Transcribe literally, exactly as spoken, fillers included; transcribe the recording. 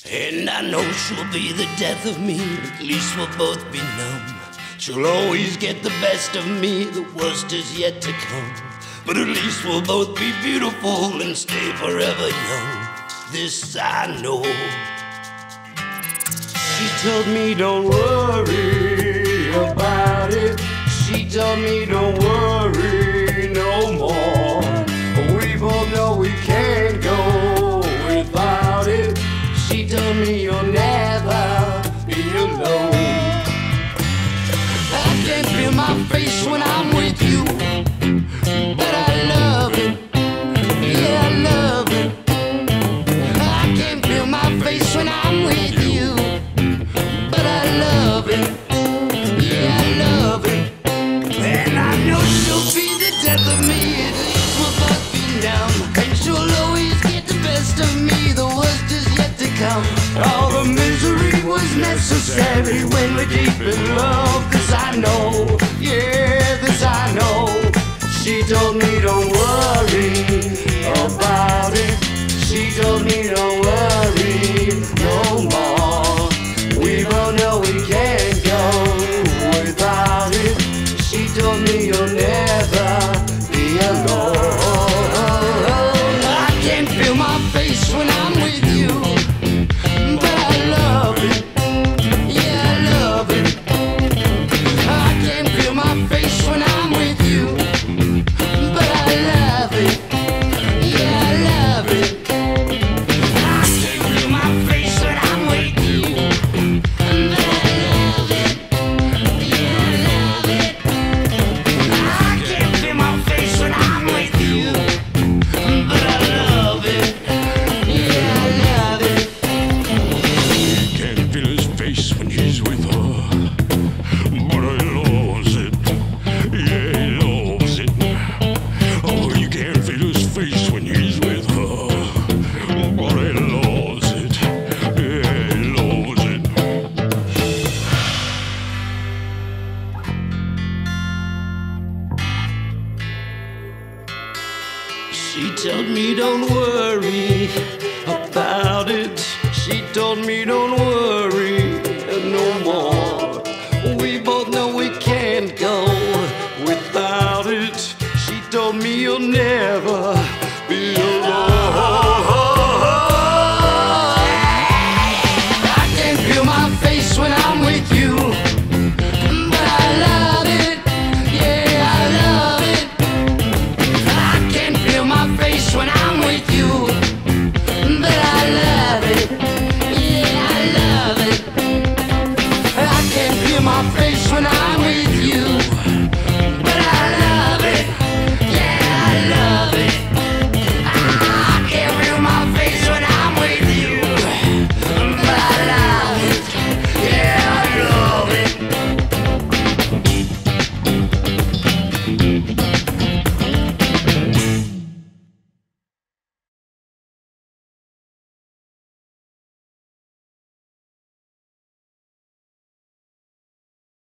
And I know she'll be the death of me, at least we'll both be numb. She'll always get the best of me, the worst is yet to come. But at least we'll both be beautiful and stay forever young. This I know. She told me don't worry about it. She told me don't worry no more. We both know we can't go without it. She told me you'll never be alone. I can't feel my face when I'm with you, but I love it, yeah I love it. I can't feel my face when I'm with you, but I love it, yeah I love it. And I know she'll be the death of me, at least we'll both be numb. And she'll always get the best of me, the worst is yet to come. All the misery was necessary when we're deep in love. This I know, yeah, this I know. She told me don't worry about it. She told me don't worry no more. We both know we can't go without it. She told me you'll never be alone. I can't feel my face when I'm with you, but I love it, yeah I love it. I can't feel my face when I'm with you, but I love it, yeah I love it. I can't feel my face when I'm with you, but I love it, yeah I love it. I can't feel my face when I'm with you, but I love it, yeah I love it. You can't feel his face when he's with her, but he loves it, yeah he loves it. Oh, you can't feel his face when he's with her, but he loves it, yeah he loves it. She told me don't worry about it. She told me don't worry no more. We both know we can't go without it. She told me you'll never